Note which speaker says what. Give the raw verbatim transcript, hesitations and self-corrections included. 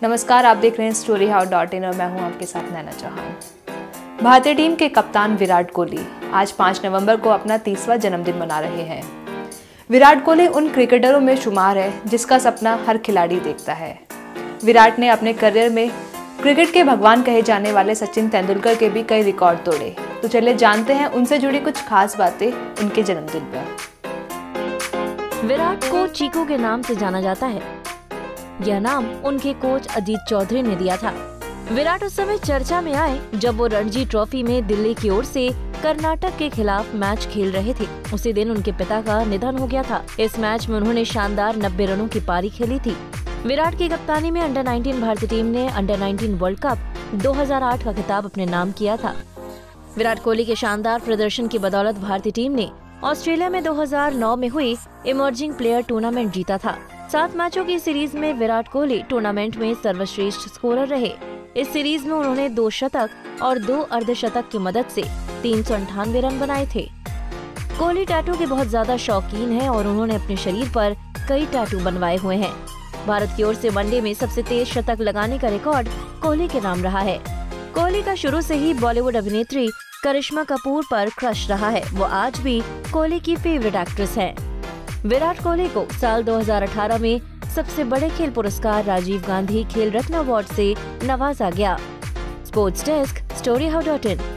Speaker 1: नमस्कार, आप देख रहे हैं स्टोरी हाउ डॉट इन और मैं हूं आपके साथ नैना चौहान। भारतीय टीम के कप्तान विराट कोहली आज पाँच नवंबर को अपना तीसवां जन्मदिन मना रहे हैं। विराट कोहली उन क्रिकेटरों में शुमार है जिसका सपना हर खिलाड़ी देखता है। विराट ने अपने करियर में क्रिकेट के भगवान कहे जाने वाले सचिन तेंदुलकर के भी कई रिकॉर्ड तोड़े। तो चलिए जानते हैं उनसे जुड़ी कुछ खास बातें उनके जन्मदिन पर।
Speaker 2: विराट को चीकू के नाम से जाना जाता है। यह नाम उनके कोच अजीत चौधरी ने दिया था। विराट उस समय चर्चा में आए जब वो रणजी ट्रॉफी में दिल्ली की ओर से कर्नाटक के खिलाफ मैच खेल रहे थे। उसी दिन उनके पिता का निधन हो गया था। इस मैच में उन्होंने शानदार नब्बे रनों की पारी खेली थी। विराट की कप्तानी में अंडर नाइनटीन भारतीय टीम ने अंडर नाइनटीन वर्ल्ड कप दो हज़ार आठ का खिताब अपने नाम किया था। विराट कोहली के शानदार प्रदर्शन की बदौलत भारतीय टीम ने ऑस्ट्रेलिया में दो हज़ार नौ में हुई इमर्जिंग प्लेयर टूर्नामेंट जीता था। सात मैचों की सीरीज में विराट कोहली टूर्नामेंट में सर्वश्रेष्ठ स्कोरर रहे। इस सीरीज में उन्होंने दो शतक और दो अर्धशतक की मदद से तीन सौ अंठानवे रन बनाए थे। कोहली टैटू के बहुत ज्यादा शौकीन हैं और उन्होंने अपने शरीर पर कई टैटू बनवाए हुए हैं। भारत की ओर से वनडे में सबसे तेज शतक लगाने का रिकॉर्ड कोहली के नाम रहा है। कोहली का शुरू से ही बॉलीवुड अभिनेत्री करिश्मा कपूर पर क्रश रहा है। वो आज भी कोहली की फेवरेट एक्ट्रेस हैं। विराट कोहली को साल दो हज़ार अठारह में सबसे बड़े खेल पुरस्कार राजीव गांधी खेल रत्न अवार्ड से नवाजा गया। Sports desk, story how dot in.